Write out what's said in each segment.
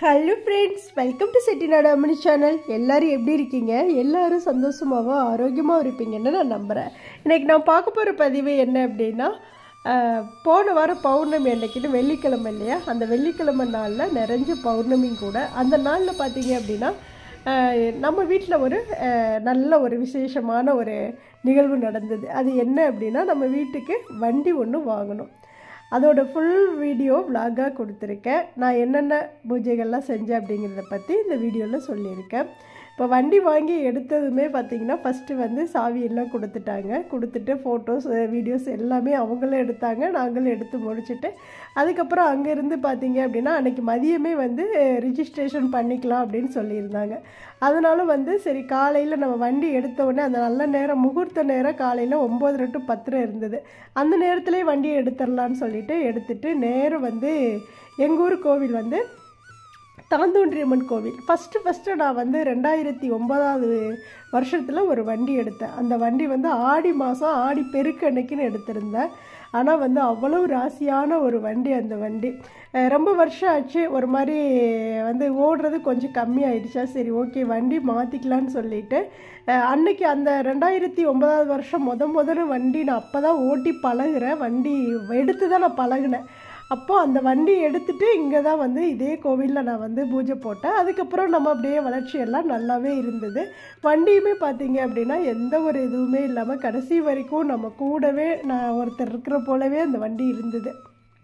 Hello friends, welcome to Chettinadu Ammani channel. எல்லோரும் எப்படி இருக்கீங்க? எல்லோரும் சந்தோஷமாகவும் ஆரோக்கியமாக இருப்பீங்கன்னு நான் நம்புகிறேன். இன்றைக்கி நான் பார்க்க போகிற பதிவு என்ன அப்படின்னா, போன வாரம் பௌர்ணமி அன்னைக்குன்னு வெள்ளிக்கிழமை இல்லையா, அந்த வெள்ளிக்கிழமை நாளில் நிறைஞ்ச பௌர்ணமியும் கூட. அந்த நாளில் பார்த்தீங்க அப்படின்னா நம்ம வீட்டில் ஒரு நல்ல ஒரு விசேஷமான ஒரு நிகழ்வு நடந்தது. அது என்ன அப்படின்னா, நம்ம வீட்டுக்கு வண்டி ஒன்று வாங்கணும். அதோட ஃபுல் வீடியோ விலாகாக கொடுத்துருக்கேன். நான் என்னென்ன பூஜைகள்லாம் செஞ்சேன் அப்படிங்கிறத பற்றி இந்த வீடியோவில் சொல்லியிருக்கேன். இப்போ வண்டி வாங்கி எடுத்ததுமே பார்த்திங்கன்னா, ஃபஸ்ட்டு வந்து சாவியெல்லாம் கொடுத்துட்டு ஃபோட்டோஸ் வீடியோஸ் எல்லாமே அவங்களே எடுத்தாங்க. நாங்களும் எடுத்து முடிச்சுட்டு அதுக்கப்புறம் அங்கேருந்து பார்த்திங்க அப்படின்னா, அன்றைக்கி மதியமே வந்து ரிஜிஸ்ட்ரேஷன் பண்ணிக்கலாம் அப்படின்னு சொல்லியிருந்தாங்க. அதனால வந்து சரி, காலையில் நம்ம வண்டி எடுத்த உடனே அந்த நல்ல நேரம், முகூர்த்த நேரம் காலையில் 9:30 to 10 இருந்தது. அந்த நேரத்துலேயே வண்டியை எடுத்துடலான்னு சொல்லிட்டு எடுத்துகிட்டு நேரம் வந்து எங்கள் ஊர் கோவில் வந்து தாந்தோன்றியம்மன் கோவில். ஃபஸ்ட்டு நான் வந்து 2009 வருஷத்தில் ஒரு வண்டி எடுத்தேன். அந்த வண்டி வந்து ஆடி மாதம், ஆடி பெருக்கு அன்னைக்குன்னு எடுத்திருந்தேன். ஆனால் வந்து அவ்வளோ ராசியான ஒரு வண்டி. அந்த வண்டி ரொம்ப வருஷம் ஆச்சு, ஒரு மாதிரி வந்து ஓடுறது கொஞ்சம் கம்மியாயிடுச்சா, சரி ஓகே வண்டி மாற்றிக்கலான்னு சொல்லிட்டு அன்னைக்கு அந்த 2009 வருஷம் முதல்ல வண்டி நான் அப்போ தான் ஓட்டி பழகுறேன். வண்டி எடுத்து தான் நான் பழகினேன். அப்போது அந்த வண்டி எடுத்துகிட்டு இங்கே தான் வந்து இதே கோவிலில் நான் வந்து பூஜை போட்டேன். அதுக்கப்புறம் நம்ம அப்படியே வளர்ச்சியெல்லாம் நல்லாவே இருந்தது. வண்டியுமே பார்த்தீங்க அப்படின்னா எந்த ஒரு இதுவுமே இல்லாமல் கடைசி வரைக்கும் நம்ம கூடவே நான் ஒருத்தர் இருக்கிற போலவே அந்த வண்டி இருந்தது.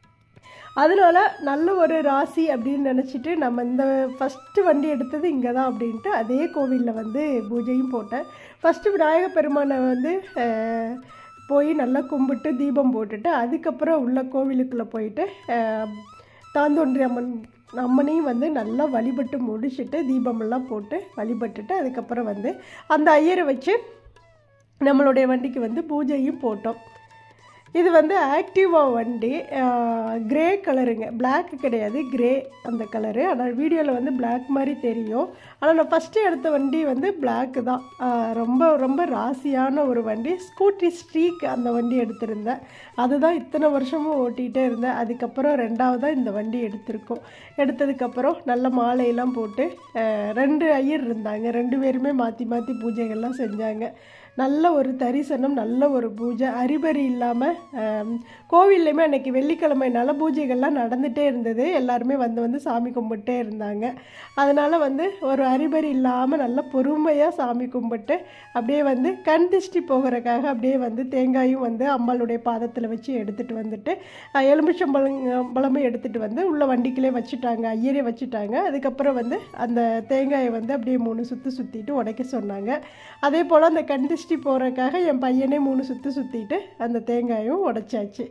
அதனால நல்ல ஒரு ராசி அப்படின்னு நினச்சிட்டு நம்ம இந்த ஃபஸ்ட்டு வண்டி எடுத்தது இங்கே தான் அப்படின்ட்டு அதே கோவிலில் வந்து பூஜையும் போட்டேன். ஃபஸ்ட்டு விநாயகர் பெருமானை வந்து போய் நல்லா கும்பிட்டு தீபம் போட்டுட்டு அதுக்கப்புறம் உள்ள கோவிலுக்குள்ளே போயிட்டு தாந்தோன்றி அம்மனையும் வந்து நல்லா வழிபட்டு முடிச்சுட்டு தீபமெல்லாம் போட்டு வழிபட்டுட்டு அதுக்கப்புறம் வந்து அந்த ஐயரை வச்சு நம்மளுடைய வண்டிக்கு வந்து பூஜையும் போட்டோம். இது வந்து ஆக்டிவா வண்டி, கிரே கலருங்க, பிளாக் கிடையாது, கிரே அந்த கலரு. ஆனால் வீடியோவில் வந்து பிளாக் மாதிரி தெரியும். ஆனால் நான் ஃபஸ்ட்டு எடுத்த வண்டி வந்து பிளாக்கு தான். ரொம்ப ரொம்ப ராசியான ஒரு வண்டி. ஸ்கூட்டி ஸ்ட்ரீக் அந்த வண்டி எடுத்திருந்தேன். அதுதான் இத்தனை வருஷமும் ஓட்டிகிட்டே இருந்தேன். அதுக்கப்புறம் ரெண்டாவதாக இந்த வண்டி எடுத்திருக்கோம். எடுத்ததுக்கப்புறம் நல்ல மாலையெல்லாம் போட்டு 2 ஐயர் இருந்தாங்க. 2 பேருமே மாற்றி மாற்றி பூஜைகள்லாம் செஞ்சாங்க. நல்ல ஒரு தரிசனம், நல்ல ஒரு பூஜை, அரிபரி இல்லாமல். கோவில்லையுமே அன்றைக்கி வெள்ளிக்கிழமைனால பூஜைகள்லாம் நடந்துகிட்டே இருந்தது. எல்லாருமே வந்து சாமி கும்பிட்டே இருந்தாங்க. அதனால் வந்து ஒரு அரிபரி இல்லாமல் நல்ல பொறுமையாக சாமி கும்பிட்டு அப்படியே வந்து கண் திருஷ்டி போகிறதுக்காக அப்படியே வந்து தேங்காயும் வந்து அம்பாளுடைய பாதத்தில் வச்சு எடுத்துகிட்டு வந்துட்டு எலுமிச்சம்பழமும் எடுத்துகிட்டு வந்து உள்ள வண்டிக்கிலே வச்சுட்டாங்க, ஐயரே வச்சுட்டாங்க. அதுக்கப்புறம் வந்து அந்த தேங்காயை வந்து அப்படியே 3 சுற்று சுற்றிட்டு உடைக்க சொன்னாங்க. அதே போல் அந்த கண் திருஷ்டி போகிறதுக்காக என் பையனே 3 சுற்று சுற்றிட்டு அந்த தேங்காயும் உடைச்சாச்சு.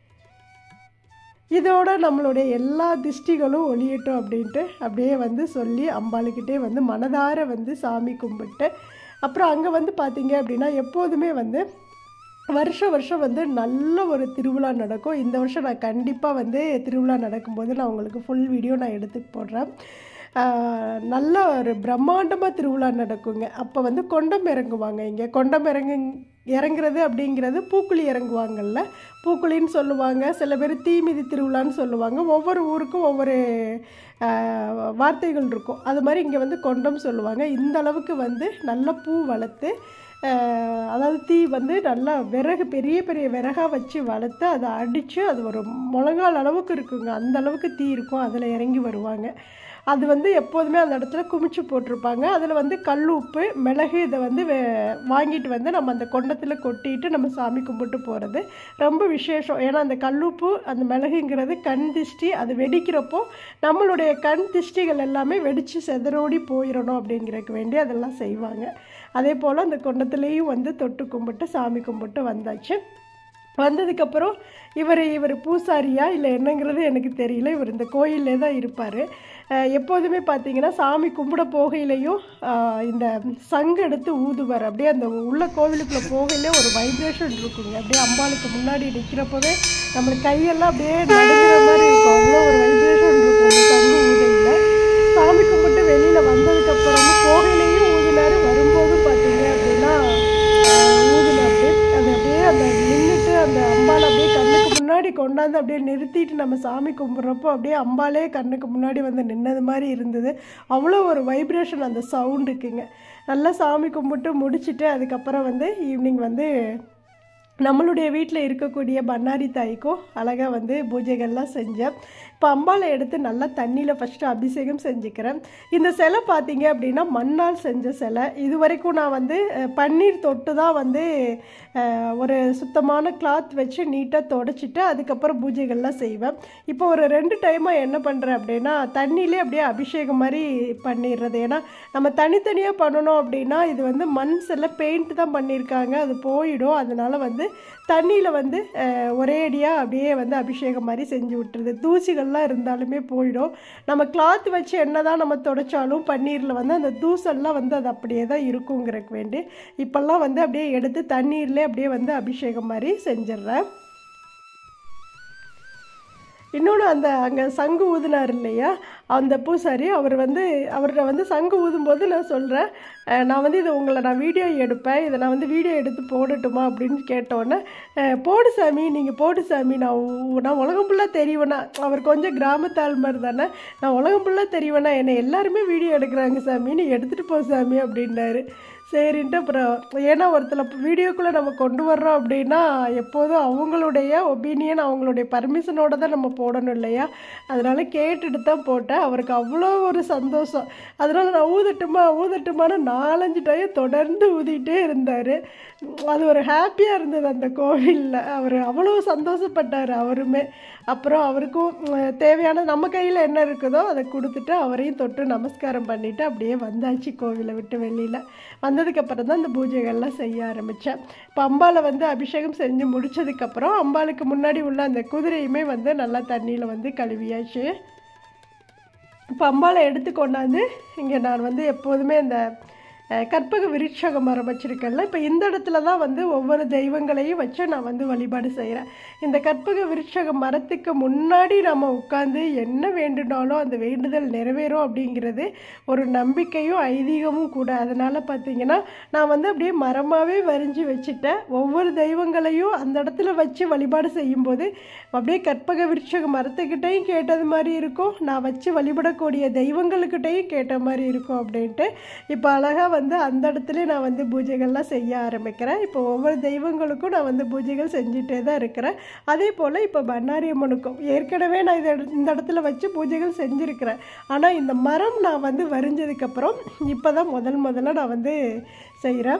இதோட நம்மளுடைய எல்லா திருஷ்டிகளும் ஒளியட்டும் அப்படின்ட்டு அப்படியே வந்து சொல்லி அம்பாளுக்கிட்டே வந்து மனதார வந்து சாமி கும்பிட்டு அப்புறம் அங்கே வந்து பார்த்திங்க அப்படின்னா எப்போதுமே வந்து வருஷம் வந்து நல்ல ஒரு திருவிழா நடக்கும். இந்த வருஷம் நான் கண்டிப்பாக வந்து திருவிழா நடக்கும்போது நான் உங்களுக்கு ஃபுல் வீடியோ நான் எடுத்து போடுறேன். நல்ல ஒரு பிரம்மாண்டமாக திருவிழா நடக்குங்க. அப்போ வந்து கொண்டம் இறங்குவாங்க. இங்கே கொண்டம் இறங்குறது அப்படிங்கிறது பூக்குழி இறங்குவாங்கள்ல, பூக்குழின்னு சொல்லுவாங்க. சில பேர் தீமிதி திருவிழான்னு சொல்லுவாங்க. ஒவ்வொரு ஊருக்கும் ஒவ்வொரு வார்த்தைகள் இருக்கும். அது மாதிரி இங்கே வந்து கொண்டம் சொல்லுவாங்க. இந்த அளவுக்கு வந்து நல்ல பூ வளர்த்து, அதாவது தீ வந்து நல்லா விறகு, பெரிய பெரிய விறகாக வச்சு வளர்த்து அதை அடித்து அது ஒரு முழங்கால் அளவுக்கு இருக்குங்க. அந்த அளவுக்கு தீ இருக்கும். அதில் இறங்கி வருவாங்க. அது வந்து எப்போதுமே அந்த இடத்துல குமிச்சு போட்டிருப்பாங்க. அதில் வந்து கல் உப்பு மிளகு இதை வந்து வாங்கிட்டு வந்து நம்ம அந்த கொண்டத்தில் கொட்டிட்டு நம்ம சாமி கும்பிட்டு போகிறது ரொம்ப விசேஷம். ஏன்னா அந்த கல்லுப்பு அந்த மிளகுங்கிறது கண் திஷ்டி. அது வெடிக்கிறப்போ நம்மளுடைய கண் திஷ்டிகள் எல்லாமே வெடித்து செதறோடி போயிடணும் அப்படிங்கிறதுக்கு வேண்டி அதெல்லாம் செய்வாங்க. அதே போல் அந்த கொண்டத்துலேயும் வந்து தொட்டு கும்பிட்டு சாமி கும்பிட்டு வந்தாச்சு. வந்ததுக்கப்புறம் இவர் பூசாரியா இல்லை என்னங்கிறது எனக்கு தெரியல. இவர் இந்த கோயிலே தான் இருப்பார். எப்போதுமே பார்த்தீங்கன்னா சாமி கும்பிட போகையிலையும் இந்த சங்கு எடுத்து ஊதுவார். அப்படியே அந்த உள்ள கோவிலுக்குள்ளே போகையிலே ஒரு வைப்ரேஷன் இருக்குங்க. அப்படியே அம்பாளுக்கு முன்னாடி நிற்கிறப்பவே நம்மளுக்கு கையெல்லாம் அப்படியே நடுங்கிற மாதிரி இருக்கும். அவ்வளோ ஒரு வைப்ரேஷன் இருக்கும் அந்த சங்கு ஊதையில். சாமி கும்பிட்டு வெளியில் வந்ததுக்கப்புறமும் போகையிலையும் ஊதினார், வரும்போதும் பார்த்தீங்க அப்படின்னா ஊதினார். அது அப்படியே அந்த நின்றுட்டு அந்த அம்பாள் அப்படியே கண்ணுக்கு முன்னாடி முன்னாடி கொண்டாந்து அப்படியே நிறுத்திட்டு நம்ம சாமி கும்பிட்றப்போ அப்படியே அம்பாலே கண்ணுக்கு முன்னாடி வந்து நின்னது மாதிரி இருந்தது. அவ்வளோ ஒரு வைப்ரேஷன் அந்த சவுண்டுக்குங்க. நல்லா சாமி கும்பிட்டு முடிச்சுட்டு அதுக்கப்புறம் வந்து ஈவினிங் வந்து நம்மளுடைய வீட்டில் இருக்கக்கூடிய பண்ணாரி தாய்க்கும் அழகாக வந்து பூஜைகள்லாம் செஞ்சேன். இப்போ அம்பாலை எடுத்து நல்லா தண்ணியில் ஃபஸ்ட்டு அபிஷேகம் செஞ்சுக்கிறேன். இந்த சிலை பார்த்தீங்க அப்படின்னா மண்ணால் செஞ்ச சிலை. இது வரைக்கும் நான் வந்து பன்னீர் தொட்டு தான் வந்து ஒரு சுத்தமான கிளாத் வச்சு நீட்டாக தொடச்சிட்டு அதுக்கப்புறம் பூஜைகள்லாம் செய்வேன். இப்போ ஒரு 2 டைமாக என்ன பண்ணுறேன் அப்படின்னா தண்ணியிலே அப்படியே அபிஷேகம் மாதிரி பண்ணிடுறது. ஏன்னா நம்ம தனித்தனியாக பண்ணணும் அப்படின்னா இது வந்து மண் சிலை பெயிண்ட் தான் பண்ணியிருக்காங்க, அது போயிடும். அதனால் வந்து தண்ணியில் வந்து ஒரே அடியாக அப்படியே வந்து அபிஷேகம் மாதிரி செஞ்சு விட்டுருது. தூசிகள்லாம் இருந்தாலுமே போயிடும். நம்ம கிளாத் வச்சு என்ன தான் நம்ம துடைச்சாலும் பன்னீரில் வந்து அந்த தூசெல்லாம் வந்து அது அப்படியே தான் இருக்குங்கிறக்கு வேண்டி இப்போல்லாம் வந்து அப்படியே எடுத்து தண்ணீர்லேயே அப்படியே வந்து அபிஷேகம் மாதிரி செஞ்சிடுறேன். இன்னொன்று அங்கே சங்கு ஊதினார் இல்லையா அந்த பூசாரி, அவர்கிட்ட வந்து சங்கு ஊதும்போது நான் சொல்கிறேன், நான் வந்து இதை நான் வீடியோ எடுப்பேன், இதை நான் வந்து வீடியோ எடுத்து போடட்டுமா அப்படின்னு கேட்டோன்னே, போடு சாமி நீங்கள் போடு சாமி, நான் உலகம் ஃபுல்லாக தெரிவேனா, அவர் கொஞ்சம் கிராமத்தாள் மாதிரி தானே, நான் உலகம் ஃபுல்லாக தெரிவேனா, என்னை எல்லாருமே வீடியோ எடுக்கிறாங்க சாமி, நீ எடுத்துகிட்டு போ சாமி அப்படின்னாரு. சரின்ட்டு அப்புறம் ஏன்னா ஒருத்தர் வீடியோக்குள்ளே நம்ம கொண்டு வர்றோம் அப்படின்னா எப்போதும் அவங்களுடைய ஒப்பீனியன் அவங்களுடைய பர்மிஷனோடு தான் நம்ம போடணும் இல்லையா, அதனால் கேட்டுட்டு தான் போட்டேன். அவருக்கு அவ்வளோ ஒரு சந்தோஷம். அதனால் நான் ஊதட்டுமான்னு 4-5 டைம் தொடர்ந்து ஊதிட்டே இருந்தார். அது ஒரு ஹாப்பியாக இருந்தது அந்த கோவிலில். அவர் அவ்வளோ சந்தோஷப்பட்டார் அவருமே. அப்புறம் அவருக்கும் தேவையான நம்ம கையில் என்ன இருக்குதோ அதை கொடுத்துட்டு அவரையும் தொட்டு நமஸ்காரம் பண்ணிவிட்டு அப்படியே வந்தாச்சு கோவிலை விட்டு வெளியில். வந்ததுக்கப்புறம் தான் இந்த பூஜைகள்லாம் செய்ய ஆரம்பித்தேன். இப்போ அம்பாலை வந்து அபிஷேகம் செஞ்சு முடித்ததுக்கப்புறம் அம்பாளுக்கு முன்னாடி உள்ள அந்த குதிரையுமே வந்து நல்லா தண்ணியில் வந்து கழுவியாச்சு. இப்போ அம்பாலை எடுத்து கொண்டாந்து இங்கே நான் வந்து எப்போதுமே இந்த கற்பக விருட்சக மரம் வச்சுருக்கேன்ல, இப்போ இந்த இடத்துல தான் வந்து ஒவ்வொரு தெய்வங்களையும் வச்சு நான் வந்து வழிபாடு செய்கிறேன். இந்த கற்பக விருட்சக மரத்துக்கு முன்னாடி நம்ம உட்காந்து என்ன வேண்டுனாலும் அந்த வேண்டுதல் நிறைவேறும் அப்படிங்கிறது ஒரு நம்பிக்கையும் ஐதீகமும் கூட. அதனால் பார்த்திங்கன்னா நான் வந்து அப்படியே மரமாகவே வரைஞ்சி வச்சுட்டேன். ஒவ்வொரு தெய்வங்களையும் அந்த இடத்துல வச்சு வழிபாடு செய்யும்போது அப்படியே கற்பக விருட்சக மரத்துக்கிட்டையும் கேட்டது மாதிரி இருக்கும், நான் வச்சு வழிபடக்கூடிய தெய்வங்களுக்கிட்டையும் கேட்ட மாதிரி இருக்கும் அப்படின்ட்டு இப்போ அழகாக வந்து அந்த இடத்துல நான் வந்து பூஜைகள்லாம் செய்ய ஆரம்பிக்கிறேன். இப்போ ஒவ்வொரு தெய்வங்களுக்கும் நான் வந்து பூஜைகள் செஞ்சுட்டே தான் இருக்கிறேன். அதே போல் இப்போ பண்ணாரி அம்மனுக்கும் ஏற்கனவே நான் இந்த இடத்துல வச்சு பூஜைகள் செஞ்சுருக்கிறேன். ஆனால் இந்த மரம் நான் வந்து வரைஞ்சதுக்கப்புறம் இப்போ தான் முதல்ல நான் வந்து செய்கிறேன்.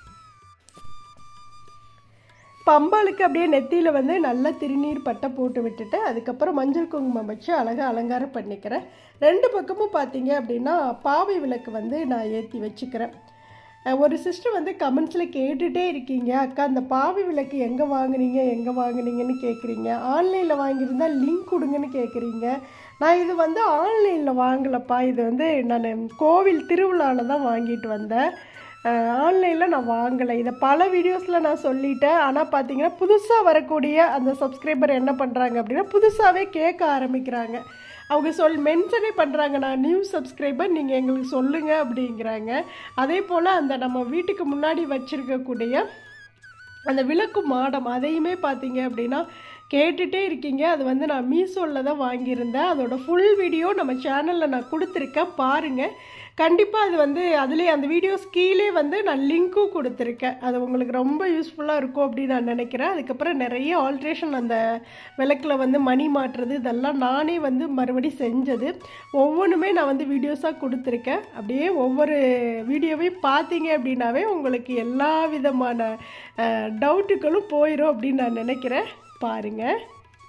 இப்போ அம்பாளுக்கு அப்படியே நெத்தியில் வந்து நல்லா திருநீர் பட்டை போட்டு விட்டுட்டு அதுக்கப்புறம் மஞ்சள் குங்குமம் வச்சு அழகாக அலங்காரம் பண்ணிக்கிறேன். 2 பக்கமும் பார்த்தீங்க அப்படின்னா பாவை விளக்கு வந்து நான் ஏற்றி வச்சுக்கிறேன். ஒரு சிஸ்டர் வந்து கமெண்ட்ஸில் கேட்டுகிட்டே இருக்கீங்க, அக்கா அந்த பாவை விளக்கு எங்கே வாங்குனீங்கன்னு கேட்குறீங்க, ஆன்லைனில் வாங்கியிருந்தால் லிங்க் கொடுங்கன்னு கேட்குறீங்க. நான் இது வந்து ஆன்லைனில் வாங்கலப்பா, இது வந்து நான் கோவில் திருவிழாவில் தான் வாங்கிட்டு வந்தேன், ஆன்லைனில் நான் வாங்கலை. இதை பல வீடியோஸில் நான் சொல்லிட்டேன். ஆனால் பார்த்தீங்கன்னா புதுசாக வரக்கூடிய அந்த சப்ஸ்கிரைபர் என்ன பண்ணுறாங்க அப்படின்னா புதுசாகவே கேட்க ஆரம்பிக்கிறாங்க. அவங்க மென்ஷனே பண்ணுறாங்க, நான் நியூ சப்ஸ்கிரைபர், நீங்கள் எங்களுக்கு சொல்லுங்கள் அப்படிங்கிறாங்க. அதே போல் அந்த நம்ம வீட்டுக்கு முன்னாடி வச்சுருக்கக்கூடிய அந்த விளக்கு மாடம் அதையுமே பார்த்தீங்க அப்படின்னா கேட்டுகிட்டே இருக்கீங்க. அது வந்து நான் மீஷோவில் தான் வாங்கியிருந்தேன். அதோட ஃபுல் வீடியோ நம்ம சேனலில் நான் கொடுத்துருக்கேன், பாருங்கள். கண்டிப்பாக அது வந்து அதுலேயே அந்த வீடியோஸ் கீழே வந்து நான் லிங்க்கும் கொடுத்துருக்கேன். அது உங்களுக்கு ரொம்ப யூஸ்ஃபுல்லாக இருக்கும் அப்படின்னு நான் நினைக்கிறேன். அதுக்கப்புறம் நிறைய ஆல்ட்ரேஷன் அந்த விளக்கில் வந்து மணி மாட்டுறது இதெல்லாம் நானே வந்து மறுபடியும் செஞ்சது ஒவ்வொன்றுமே நான் வந்து வீடியோஸாக கொடுத்துருக்கேன். அப்படியே ஒவ்வொரு வீடியோவையும் பார்த்தீங்க அப்படின்னாவே உங்களுக்கு எல்லா விதமான டவுட்டுகளும் போயிடும் அப்படின்னு நான் நினைக்கிறேன். பாருங்கள்.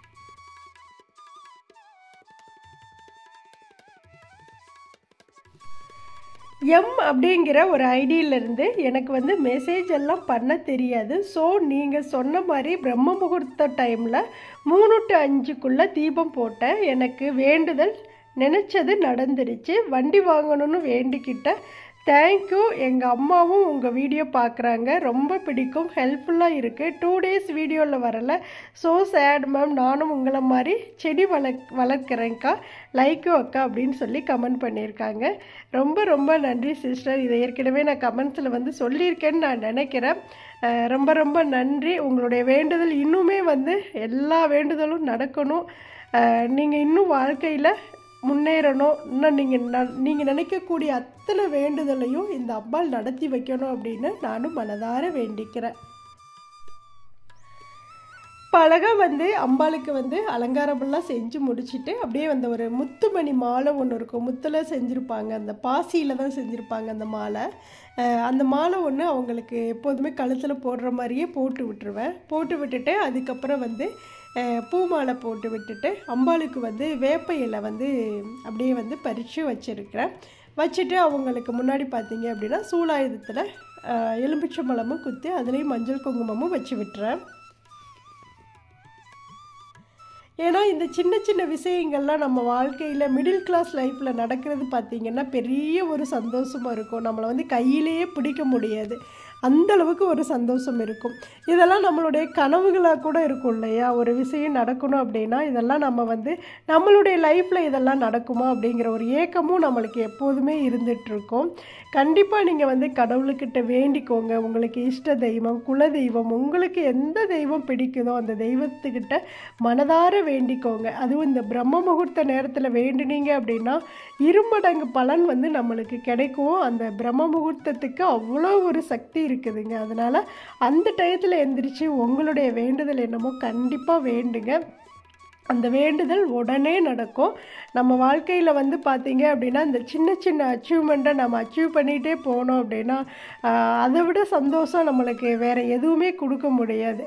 அப்படிங்கிற ஒரு ஐடியிலேருந்து எனக்கு வந்து மெசேஜ் எல்லாம் பண்ண தெரியாது. ஸோ நீங்கள் சொன்ன மாதிரி பிரம்ம முகூர்த்த டைமில் 3 to 5க்குள்ளே தீபம் போட்டேன். எனக்கு வேண்டுதல் நினச்சது நடந்துருச்சு. வண்டி வாங்கணும்னு வேண்டிக்கிட்ட தேங்க்யூ. எங்கள் அம்மாவும் உங்கள் வீடியோ பார்க்குறாங்க, ரொம்ப பிடிக்கும், ஹெல்ப்ஃபுல்லாக இருக்குது. 2 days வீடியோவில் வரல, ஸோ சேட் மேம், நானும் உங்களை மாதிரி செடி வளர்க்குறேங்க்கா, லைக்கோ அக்கா அப்படின்னு சொல்லி கமெண்ட் பண்ணியிருக்காங்க. ரொம்ப ரொம்ப நன்றி சிஸ்டர். இதை ஏற்கனவே நான் கமெண்ட்ஸில் வந்து சொல்லியிருக்கேன்னு நான் நினைக்கிறேன். ரொம்ப ரொம்ப நன்றி. உங்களுடைய வேண்டுதல் இன்னுமே வந்து எல்லா வேண்டுதலும் நடக்கணும். நீங்கள் இன்னும் வாழ்க்கையில் முன்னேறணும். இன்னும் நீங்கள் நினைக்கக்கூடிய அத்தனை வேண்டுதலையும் இந்த அம்பாள் நடத்தி வைக்கணும் அப்படின்னு நானும் மனதார வேண்டிக்கிறேன். பழக வந்து அம்பாளுக்கு வந்து அலங்காரமெல்லாம் செஞ்சு முடிச்சுட்டு அப்படியே வந்து ஒரு முத்துமணி மாலை ஒன்று இருக்கும், முத்தில் செஞ்சுருப்பாங்க, அந்த பாசியில் தான் செஞ்சுருப்பாங்க அந்த மாலை. அந்த மாலை ஒன்று அவங்களுக்கு எப்போதுமே கழுத்தில் போடுற மாதிரியே போட்டு விட்டுருவேன். போட்டு விட்டுட்டு அதுக்கப்புறம் வந்து பூ மாலை போட்டு விட்டுட்டு அம்பாளுக்கு வந்து வேப்ப இலை வந்து அப்படியே வந்து பறித்து வச்சுருக்கிறேன். வச்சுட்டு அவங்களுக்கு முன்னாடி பார்த்தீங்க அப்படின்னா சூலாயுதத்தில் எலும்பிச்சம்பழமும் குத்தி அதுலேயும் மஞ்சள் குங்குமமும் வச்சு விட்டுறேன். ஏன்னா இந்த சின்ன சின்ன விஷயங்கள்லாம் நம்ம வாழ்க்கையில் மிடில் கிளாஸ் லைஃப்பில் நடக்கிறது பார்த்திங்கன்னா பெரிய ஒரு சந்தோஷமாக இருக்கும். நம்மளை வந்து கையிலேயே பிடிக்க முடியாது, அந்தளவுக்கு ஒரு சந்தோஷம் இருக்கும். இதெல்லாம் நம்மளுடைய கனவுகளாக கூட இருக்கும் இல்லையா? ஒரு விஷயம் நடக்கணும் அப்படின்னா இதெல்லாம் நம்ம வந்து நம்மளுடைய லைஃப்பில் இதெல்லாம் நடக்குமா அப்படிங்கிற ஒரு ஏக்கமும் நம்மளுக்கு எப்போதுமே இருந்துகிட்ருக்கும். கண்டிப்பாக நீங்கள் வந்து கடவுள்கிட்ட வேண்டிக்கோங்க. உங்களுக்கு இஷ்ட தெய்வம், குல தெய்வம், உங்களுக்கு எந்த தெய்வம் பிடிக்குதோ அந்த தெய்வத்துக்கிட்ட மனதார வேண்டிக்கோங்க. அதுவும் இந்த பிரம்ம முகூர்த்த நேரத்தில் வேண்டினீங்க அப்படின்னா இருமடங்கு பலன் வந்து நம்மளுக்கு கிடைக்கும். அந்த பிரம்ம முகூர்த்தத்துக்கு அவ்வளோ ஒரு சக்தி இருக்குதுங்க. அதனால் அந்த டயத்தில் எந்திரிச்சு உங்களுடைய வேண்டுதல் என்னமோ கண்டிப்பாக வேண்டுங்க. அந்த வேண்டுதல் உடனே நடக்கும். நம்ம வாழ்க்கையில் வந்து பார்த்திங்க அப்படின்னா இந்த சின்ன சின்ன அச்சீவ்மெண்ட்டை நம்ம அச்சீவ் பண்ணிகிட்டே போனோம் அப்படின்னா அதை விட சந்தோஷம் நம்மளுக்கு வேறு எதுவுமே கொடுக்க முடியாது.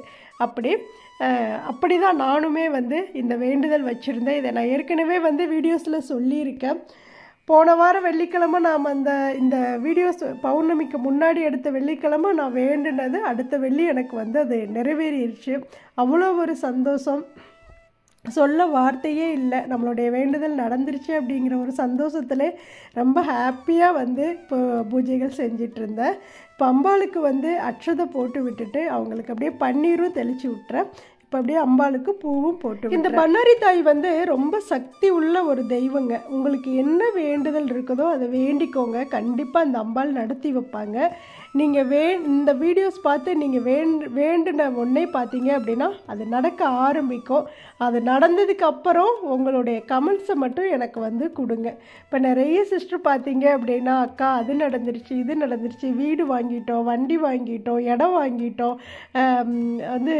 அப்படி தான் நானுமே வந்து இந்த வேண்டுதல் வச்சுருந்தேன். இதை நான் ஏற்கனவே வந்து வீடியோஸில் சொல்லியிருக்கேன். போன வாரம் வெள்ளிக்கிழமை நாம் இந்த வீடியோஸ் பௌர்ணமிக்கு முன்னாடி எடுத்த வெள்ளிக்கிழமை நான் வேண்டுனது அடுத்த வெள்ளி எனக்கு வந்து அது நிறைவேறிடுச்சு. அவ்வளோ ஒரு சந்தோஷம், சொல்ல வார்த்தையே இல்லை. நம்மளுடைய வேண்டுதல் நடந்துருச்சு அப்படிங்கிற ஒரு சந்தோஷத்தில் ரொம்ப ஹாப்பியாக வந்து இப்போ பூஜைகள் செஞ்சிட்ருந்தேன். இப்போ அம்பாளுக்கு வந்து அட்சதை போட்டு விட்டுட்டு அவங்களுக்கு அப்படியே பன்னீரும் தெளித்து விட்டுறேன். இப்போ அப்படியே அம்பாளுக்கு பூவும் போட்டு. இந்த பண்ணாரி தாய் வந்து ரொம்ப சக்தி உள்ள ஒரு தெய்வங்க. உங்களுக்கு என்ன வேண்டுதல் இருக்குதோ அதை வேண்டிக்கோங்க, கண்டிப்பாக அந்த அம்பாள் நடத்தி வைப்பாங்க. நீங்கள் இந்த வீடியோஸ் பார்த்து நீங்கள் வேண்டின ஒன்றே பார்த்தீங்க அப்படின்னா அது நடக்க ஆரம்பிக்கும். அது நடந்ததுக்கு அப்புறம் உங்களுடைய கமெண்ட்ஸை மட்டும் எனக்கு வந்து கொடுங்க. இப்போ நிறைய சிஸ்டர் பார்த்தீங்க அப்படின்னா அக்கா அது நடந்துருச்சு, இது நடந்துருச்சு, வீடு வாங்கிட்டோம், வண்டி வாங்கிட்டோம், இடம் வாங்கிட்டோம், வந்து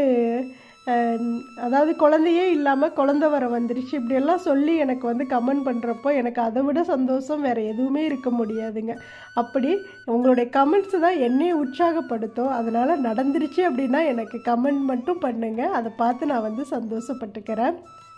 அதாவது குழந்தையே இல்லாமல் குழந்தை வர வந்துருச்சு, இப்படியெல்லாம் சொல்லி எனக்கு வந்து கமெண்ட் பண்ணுறப்போ எனக்கு அதை விட சந்தோஷம் வேறு எதுவுமே இருக்க முடியாதுங்க. அப்படி உங்களுடைய கமெண்ட்ஸு தான் என்னையே உற்சாகப்படுத்தும். அதனால் நடந்துருச்சு அப்படின்னா எனக்கு கமெண்ட் மட்டும் பண்ணுங்கள், அதை பார்த்து நான் வந்து சந்தோஷப்பட்டுக்கிறேன்.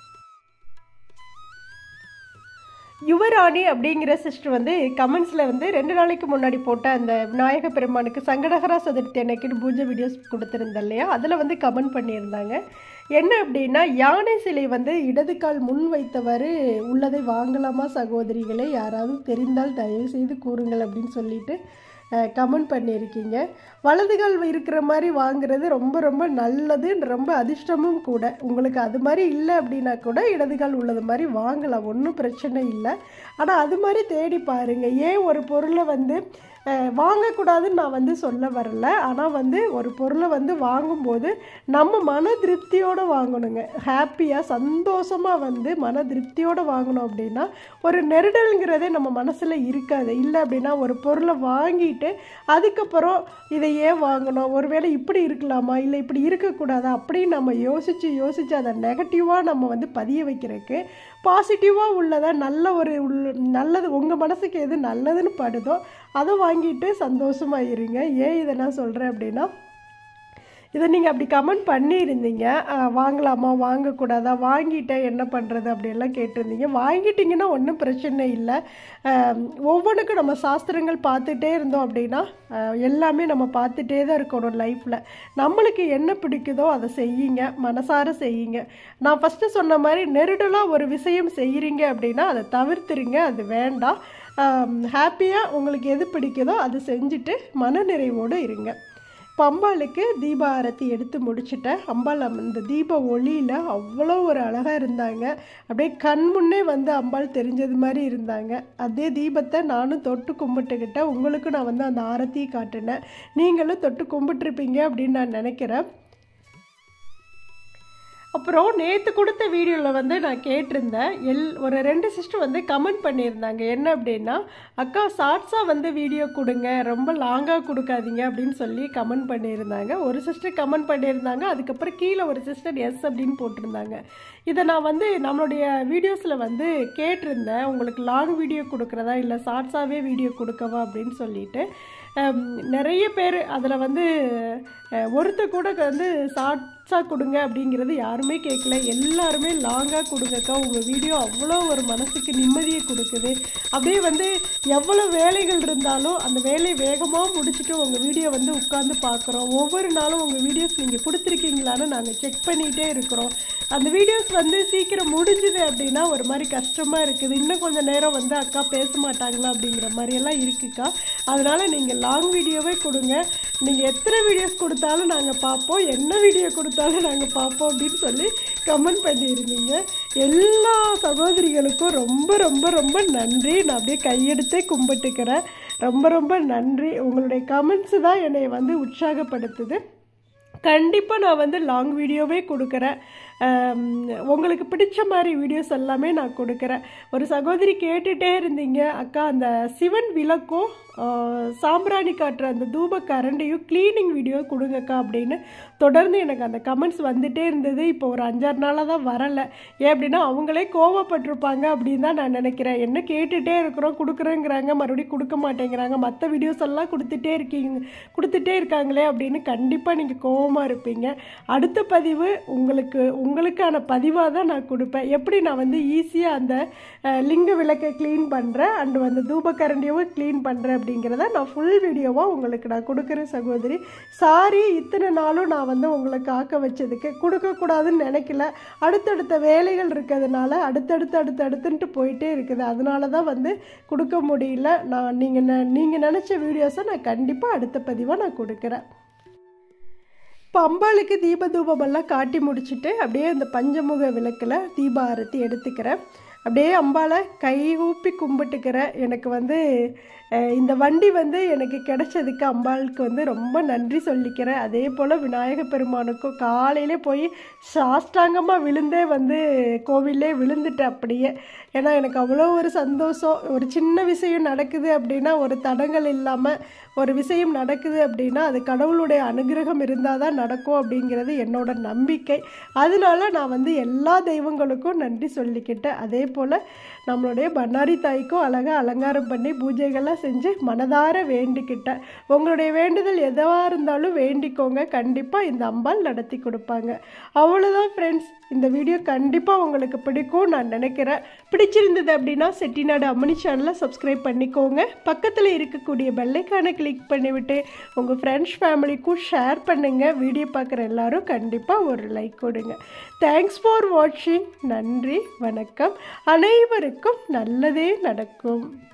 யுவராணி அப்படிங்கிற சிஸ்டர் வந்து கமெண்ட்ஸில் வந்து 2 நாளைக்கு முன்னாடி போட்ட அந்த விநாயக பெருமானுக்கு சங்கடகரா சதுர்த்தி அன்னைக்குன்னு பூஜை வீடியோஸ் கொடுத்துருந்தேன் இல்லையா, அதில் வந்து கமெண்ட் பண்ணியிருந்தாங்க. என்ன அப்படின்னா, யானை சிலை வந்து இடது கால் முன் வைத்தவாறு உள்ளதை வாங்கலாமா சகோதரிகளே, யாராவது தெரிந்தால் தயவு செய்து கூறுங்கள் அப்படின்னு சொல்லிட்டு கமெண்ட் பண்ணியிருக்கீங்க. வலதுகால் இருக்கிற மாதிரி வாங்குறது ரொம்ப ரொம்ப நல்லது, ரொம்ப அதிர்ஷ்டமும் கூட. உங்களுக்கு அது மாதிரி இல்லை அப்படின்னா கூட இடதுகால் உள்ளது மாதிரி வாங்கலாம், ஒன்றும் பிரச்சனை இல்லை. ஆனால் அது மாதிரி தேடி பாருங்கள். ஏன் ஒரு பொருளை வந்து வாங்கக்கூடாதுன்னு நான் வந்து சொல்ல வரல. ஆனால் வந்து ஒரு பொருளை வந்து வாங்கும்போது நம்ம மன திருப்தியோடு வாங்கணுங்க. ஹாப்பியாக சந்தோஷமாக வந்து மன திருப்தியோடு வாங்கணும் அப்படின்னா ஒரு நெருடல்ங்கிறதே நம்ம மனசில் இருக்காது. இல்லை அப்படின்னா ஒரு பொருளை வாங்கிட்டு அதுக்கப்புறம் இதை ஏன் வாங்கணும், ஒருவேளை இப்படி இருக்கலாமா, இல்லை இப்படி இருக்கக்கூடாதா அப்படின்னு நம்ம யோசித்து அதை நெகட்டிவாக நம்ம வந்து பதிய வைக்கிறதுக்கு பாசிட்டிவாக உள்ளதா நல்லது உங்கள் மனசுக்கு எது நல்லதுன்னு படுதோ அதை வாங்கிட்டு சந்தோஷமாக இருங்க. ஏன் இதை நான் சொல்கிறேன் அப்படின்னா, இதை நீங்கள் அப்படி கமெண்ட் பண்ணியிருந்தீங்க, வாங்கலாமா வாங்கக்கூடாதா, வாங்கிட்டேன் என்ன பண்ணுறது அப்படியெல்லாம் கேட்டிருந்தீங்க. வாங்கிட்டிங்கன்னா ஒன்றும் பிரச்சனை இல்லை. ஒவ்வொன்றுக்கும் நம்ம சாஸ்திரங்கள் பார்த்துட்டே இருந்தோம் அப்படின்னா எல்லாமே நம்ம பார்த்துட்டே தான் இருக்கணும் லைஃப்பில். நம்மளுக்கு என்ன பிடிக்குதோ அதை செய்யுங்க, மனசார செய்யுங்க. நான் ஃபஸ்ட்டு சொன்ன மாதிரி நெருடலாக ஒரு விஷயம் செய்கிறீங்க அப்படின்னா அதை தவிர்த்துருங்க, அது வேண்டாம். ஹாப்பியாக உங்களுக்கு எது பிடிக்குதோ அதை செஞ்சுட்டு மனநிறைவோடு இருங்க. இப்போ அம்பாளுக்கு தீப ஆரத்தி எடுத்து முடிச்சுட்டேன். அம்பாள் அந்த தீப ஒளியில் அவ்வளோ ஒரு அழகாக இருந்தாங்க. அப்படியே கண் முன்னே வந்து அம்பாள் தெரிஞ்சது மாதிரி இருந்தாங்க. அதே தீபத்தை நானும் தொட்டு கும்பிட்டுக்கிட்டேன். உங்களுக்கும் நான் வந்து அந்த ஆரத்தியை காட்டினேன். நீங்களும் தொட்டு கும்பிட்டுருப்பீங்க அப்படின்னு நான் நினைக்கிறேன். அப்புறம் நேற்று கொடுத்த வீடியோவில் வந்து நான் கேட்டிருந்தேன். ஒரு 2 சிஸ்டர் வந்து கமெண்ட் பண்ணியிருந்தாங்க. என்ன அப்படின்னா, அக்கா ஷார்ட்ஸாக வந்து வீடியோ கொடுங்க, ரொம்ப லாங்காக கொடுக்காதீங்க அப்படின்னு சொல்லி கமெண்ட் பண்ணியிருந்தாங்க. ஒரு சிஸ்டர் கமெண்ட் பண்ணியிருந்தாங்க. அதுக்கப்புறம் கீழே ஒரு சிஸ்டர் எஸ் அப்படின்னு போட்டிருந்தாங்க. இதை நான் வந்து நம்மளுடைய வீடியோஸில் வந்து கேட்டிருந்தேன், உங்களுக்கு லாங் வீடியோ கொடுக்குறதா இல்லை ஷார்ட்ஸாகவே வீடியோ கொடுக்கவா அப்படின்னு சொல்லிட்டு. நிறைய பேர் அதில் வந்து ஒருத்தர் கூட வந்து ஷார்ட்ஸாக கொடுங்க அப்படிங்கிறது யாருமே கேட்கல. எல்லாருமே லாங்காக கொடுங்கக்கா, உங்கள் வீடியோ அவ்வளோ ஒரு மனசுக்கு நிம்மதியை கொடுக்குது. அப்படியே வந்து எவ்வளோ வேலைகள் இருந்தாலும் அந்த வேலையை வேகமாக முடிச்சுட்டு உங்கள் வீடியோ வந்து உட்காந்து பார்க்குறோம். ஒவ்வொரு நாளும் உங்கள் வீடியோஸ் நீங்கள் கொடுத்துருக்கீங்களான்னு நாங்கள் செக் பண்ணிகிட்டே இருக்கிறோம். அந்த வீடியோஸ் வந்து சீக்கிரம் முடிஞ்சுது அப்படின்னா ஒரு மாதிரி கஷ்டமாக இருக்குது. இன்னும் கொஞ்சம் நேரம் வந்து அக்கா பேச மாட்டாங்களா அப்படிங்கிற மாதிரியெல்லாம் இருக்குக்கா. அதனால் நீங்கள் லாங் வீடியோவே கொடுங்க. நீங்கள் எத்தனை வீடியோஸ் கொடுத்தாலும் நாங்கள் பார்ப்போம், என்ன வீடியோ கொடுத்தாலும் நாங்கள் பார்ப்போம் அப்படின்னு சொல்லி கமெண்ட் பண்ணியிருந்தீங்க. எல்லா சகோதரிகளுக்கும் ரொம்ப ரொம்ப ரொம்ப நன்றி. நான் அப்படியே கையெடுத்தே கும்பிட்டுக்கிறேன். ரொம்ப ரொம்ப நன்றி. உங்களுடைய கமெண்ட்ஸு தான் என்னை வந்து உற்சாகப்படுத்துது. கண்டிப்பாக நான் வந்து லாங் வீடியோவே கொடுக்குறேன். உங்களுக்கு பிடிச்ச மாதிரி வீடியோஸ் எல்லாமே நான் கொடுக்குறேன். ஒரு சகோதரி கேட்டுகிட்டே இருந்தீங்க, அக்கா அந்த சிவன் விளக்கும் சாம்பிராணி காட்டுற அந்த தூப கரண்டையும் க்ளீனிங் வீடியோ கொடுங்கக்கா அப்படின்னு தொடர்ந்து எனக்கு அந்த கமெண்ட்ஸ் வந்துகிட்டே இருந்தது. இப்போ ஒரு 5-6 நாளாக தான் வரலை. ஏன் அப்படின்னா அவங்களே கோவப்பட்டிருப்பாங்க அப்படின்னு தான் நான் நினைக்கிறேன். என்ன கேட்டுகிட்டே இருக்கிறோம், கொடுக்குறேங்கிறாங்க, மறுபடியும் கொடுக்க மாட்டேங்கிறாங்க, மற்ற வீடியோஸ் எல்லாம் கொடுத்துட்டே இருக்காங்களே அப்படின்னு கண்டிப்பாக நீங்கள் கோவமாக இருப்பீங்க. அடுத்த பதிவு உங்களுக்கான பதிவாக தான் நான் கொடுப்பேன். எப்படி நான் வந்து ஈஸியாக அந்த லிங்க விளக்கை க்ளீன் பண்ணுறேன் அண்டு வந்து தூபக்கரண்டியவும் க்ளீன் பண்ணுறேன் அப்படிங்கிறத நான் ஃபுல் வீடியோவாக உங்களுக்கு நான் கொடுக்குறேன் சகோதரி. சாரி, இத்தனை நாளும் நான் வந்து உங்களுக்கு காக்க வச்சதுக்கு. கொடுக்கக்கூடாதுன்னு நினைக்கல, அடுத்தடுத்த வேலைகள் இருக்கிறதுனால அடுத்தடுத்துன்ட்டு போயிட்டே இருக்குது. அதனால தான் வந்து கொடுக்க முடியல. நான் நீங்கள் நினச்ச வீடியோஸை நான் கண்டிப்பாக அடுத்த பதிவாக நான் கொடுக்குறேன். இப்போ அம்பாளுக்கு தீப தூபமெல்லாம் காட்டி முடிச்சுட்டு அப்படியே அந்த பஞ்சமுக விளக்கில் தீப ஆரத்தி எடுத்துக்கிறேன். அப்படியே அம்பாளை கை ஊப்பி கும்பிட்டுக்கிறேன். எனக்கு வந்து இந்த வண்டி வந்து எனக்கு கிடைச்சதுக்கு அம்பாளுக்கு வந்து ரொம்ப நன்றி சொல்லிக்கிறேன். அதே போல் விநாயக பெருமானுக்கும் காலையிலே போய் சாஷ்டாங்கமாக விழுந்தே வந்து கோவிலே விழுந்துட்டேன் அப்படியே. ஏன்னா எனக்கு அவ்வளோ ஒரு சந்தோஷம். ஒரு சின்ன விஷயம் நடக்குது அப்படின்னா, ஒரு தடங்கள் இல்லாமல் ஒரு விஷயம் நடக்குது அப்படின்னா அது கடவுளுடைய அனுகிரகம் இருந்தால் தான் நடக்கும் அப்படிங்கிறது என்னோட நம்பிக்கை. அதனால நான் வந்து எல்லா தெய்வங்களுக்கும் நன்றி சொல்லிக்கிட்டேன். அதே போல் நம்மளுடைய பண்ணாரி தாய்க்கும் அழகாக அலங்காரம் பண்ணி பூஜைகள்லாம் செஞ்சு மனதார வேண்டிக்கிட்டேன். உங்களுடைய வேண்டுதல் எதுவாக இருந்தாலும் வேண்டிக்கோங்க, கண்டிப்பாக இந்த அம்பாள் நடத்தி கொடுப்பாங்க. அவ்வளோதான் ஃப்ரெண்ட்ஸ். இந்த வீடியோ கண்டிப்பாக உங்களுக்கு பிடிக்கும் நான் நினைக்கிறேன். பிடிச்சிருந்தது அப்படின்னா செட்டிநாடு அம்மணி சேனலை சப்ஸ்கிரைப் பண்ணிக்கோங்க. பக்கத்தில் இருக்கக்கூடிய பெல்லைக்கான கிளிக் பண்ணிவிட்டு உங்கள் ஃப்ரெண்ட்ஸ் ஃபேமிலிக்கும் ஷேர் பண்ணுங்கள். வீடியோ பார்க்குற எல்லாரும் கண்டிப்பாக ஒரு லைக் கொடுங்க. தேங்க்ஸ் ஃபார் வாட்சிங். நன்றி, வணக்கம். அனைவருக்கும் நல்லதே நடக்கும்.